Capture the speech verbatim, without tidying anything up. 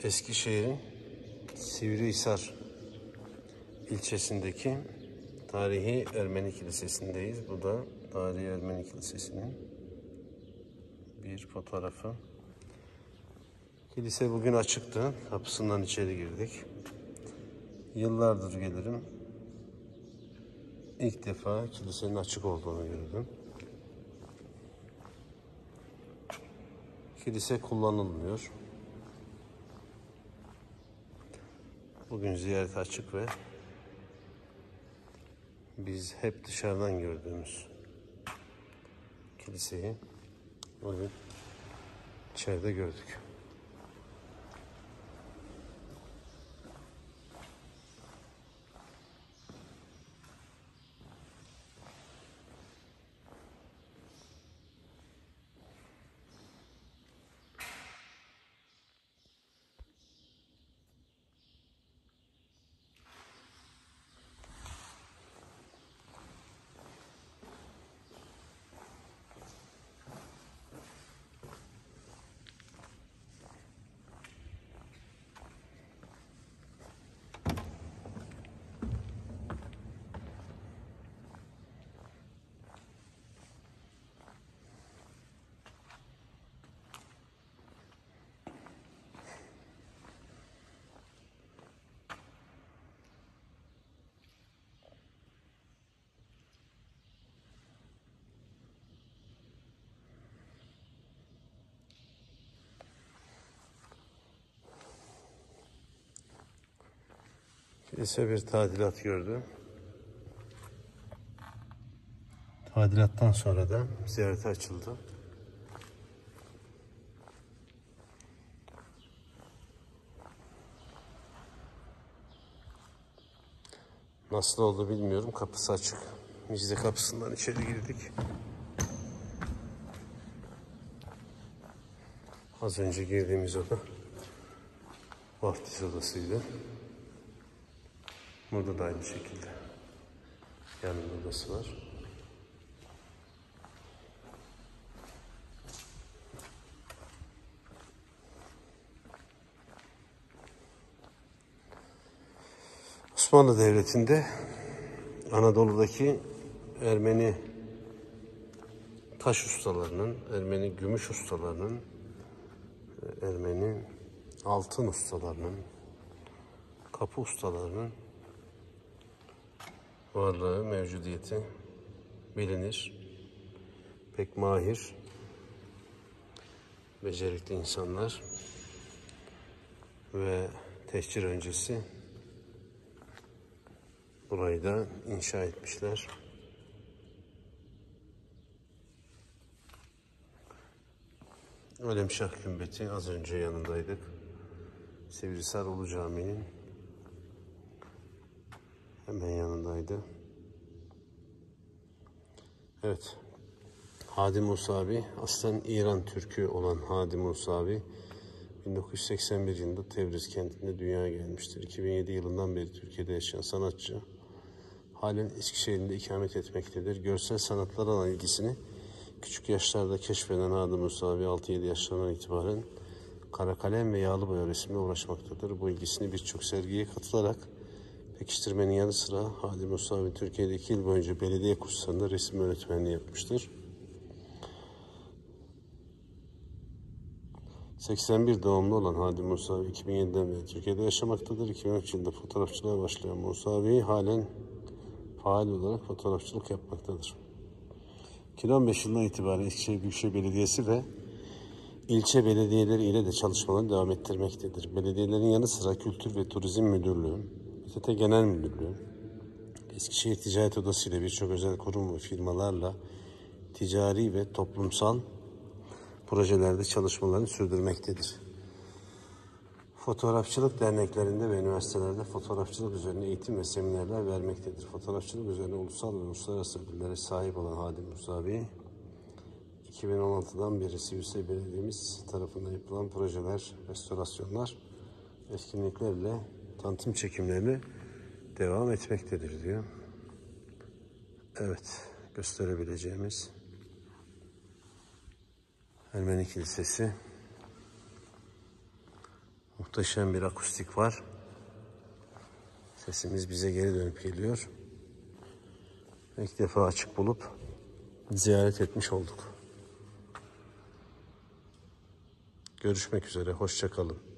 Eskişehir'in Sivrihisar ilçesindeki tarihi Ermeni Kilisesi'ndeyiz. Bu da tarihi Ermeni Kilisesi'nin bir fotoğrafı. Kilise bugün açıktı. Kapısından içeri girdik. Yıllardır gelirim. İlk defa kilisenin açık olduğunu gördüm. Kilise kullanılmıyor. Bugün ziyaret açık ve biz hep dışarıdan gördüğümüz kiliseyi bugün içeride gördük. Kilise bir tadilat gördü. Tadilattan sonra da ziyarete açıldı. Nasıl oldu bilmiyorum. Kapısı açık. Biz de kapısından içeri girdik. Az önce girdiğimiz oda vaftiz odasıydı. Burada da aynı şekilde yanında odası var. Osmanlı Devleti'nde Anadolu'daki Ermeni taş ustalarının, Ermeni gümüş ustalarının, Ermeni altın ustalarının, kapı ustalarının varlığı, mevcudiyeti bilinir. Pek mahir, becerikli insanlar ve tehcir öncesi burayı da inşa etmişler. Alemşah Kümbeti, az önce yanındaydık. Sivrihisar Ulu Camii'nin hemen yanındaydı. Evet. Hadi Musavi, aslen İran Türk'ü olan Hadi Musavi, bin dokuz yüz seksen bir yılında Tebriz kentinde dünyaya gelmiştir. iki bin yedi yılından beri Türkiye'de yaşayan sanatçı, halen Eskişehir'de ikamet etmektedir. Görsel sanatlara olan ilgisini küçük yaşlarda keşfeden Hadi Musavi, altı yedi yaşlarından itibaren kara kalem ve yağlı boya resimle uğraşmaktadır. Bu ilgisini birçok sergiye katılarak pekiştirmenin yanı sıra Hadi Musavi Türkiye'de iki yıl boyunca belediye kurslarında resim öğretmenliği yapmıştır. seksen bir doğumlu olan Hadi Musavi iki bin yediden beri Türkiye'de yaşamaktadır. iki bin üç yılında fotoğrafçılığa başlayan Musavi halen faal olarak fotoğrafçılık yapmaktadır. iki bin on beş yılından itibaren Eskişehir Büyükşehir Belediyesi ve ilçe belediyeleri ile de çalışmalarını devam ettirmektedir. Belediyelerin yanı sıra Kültür ve Turizm Müdürlüğü, İ T T Genel Müdürlüğü, Eskişehir Ticaret Odası ile birçok özel kurum ve firmalarla ticari ve toplumsal projelerde çalışmalarını sürdürmektedir. Fotoğrafçılık derneklerinde ve üniversitelerde fotoğrafçılık üzerine eğitim ve seminerler vermektedir. Fotoğrafçılık üzerine ulusal ve uluslararası ödüllere sahip olan Hadi Musavi, iki bin on altıdan beri Sivrihisar Belediye'miz tarafından yapılan projeler, restorasyonlar, etkinliklerle tanıtım çekimlerine devam etmektedir diyor. Evet, gösterebileceğimiz Ermeni Kilisesi. Muhtemelen Muhteşem bir akustik var. Sesimiz bize geri dönüp geliyor. İlk defa açık bulup ziyaret etmiş olduk. Görüşmek üzere, hoşça kalın.